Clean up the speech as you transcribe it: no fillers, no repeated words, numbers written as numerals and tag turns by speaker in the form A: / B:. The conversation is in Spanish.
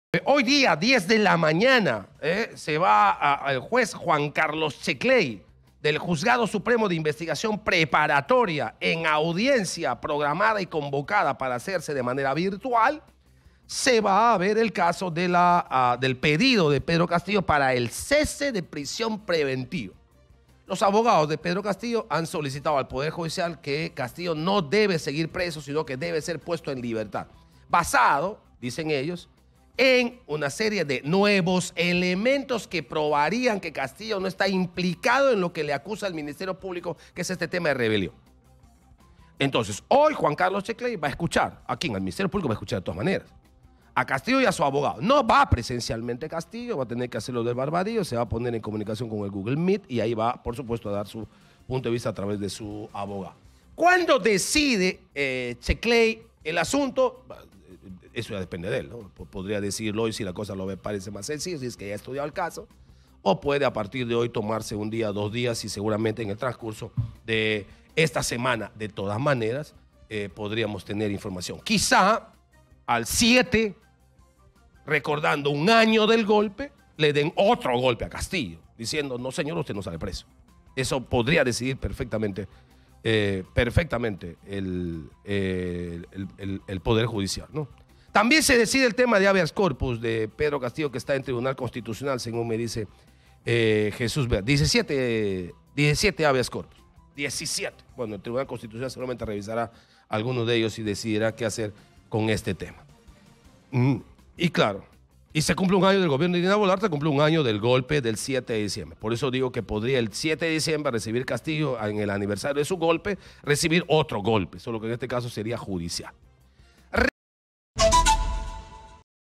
A: Hoy día, 10 de la mañana, se va al juez Juan Carlos Checley del Juzgado Supremo de Investigación Preparatoria en audiencia programada y convocada para hacerse de manera virtual. Se va a ver el caso de del pedido de Pedro Castillo para el cese de prisión preventiva. Los abogados de Pedro Castillo han solicitado al Poder Judicial que Castillo no debe seguir preso, sino que debe ser puesto en libertad. Basado, dicen ellos, en una serie de nuevos elementos que probarían que Castillo no está implicado en lo que le acusa el Ministerio Público, que es este tema de rebelión. Entonces, hoy Juan Carlos Checley va a escuchar, aquí en el Ministerio Público va a escuchar de todas maneras, a Castillo y a su abogado. No va presencialmente Castillo, va a tener que hacerlo del Barbadillo, se va a poner en comunicación con el Google Meet y ahí va, por supuesto, a dar su punto de vista a través de su abogado. ¿Cuándo decide Checley el asunto? Eso ya depende de él, ¿no? Podría decirlo hoy si la cosa lo parece más sencillo, si es que ya ha estudiado el caso, o puede a partir de hoy tomarse un día, 2 días y seguramente en el transcurso de esta semana, de todas maneras, podríamos tener información. Quizá al 7, recordando un año del golpe, le den otro golpe a Castillo, diciendo, no señor, usted no sale preso. Eso podría decidir perfectamente el Poder Judicial, ¿no? También se decide el tema de habeas corpus de Pedro Castillo, que está en Tribunal Constitucional, según me dice Jesús Ver. 17 habeas corpus. 17. Bueno, el Tribunal Constitucional seguramente revisará algunos de ellos y decidirá qué hacer con este tema. Y claro, y se cumple un año del gobierno de Dina Boluarte, cumple un año del golpe del 7 de diciembre. Por eso digo que podría el 7 de diciembre recibir Castillo, en el aniversario de su golpe, recibir otro golpe, solo que en este caso sería judicial.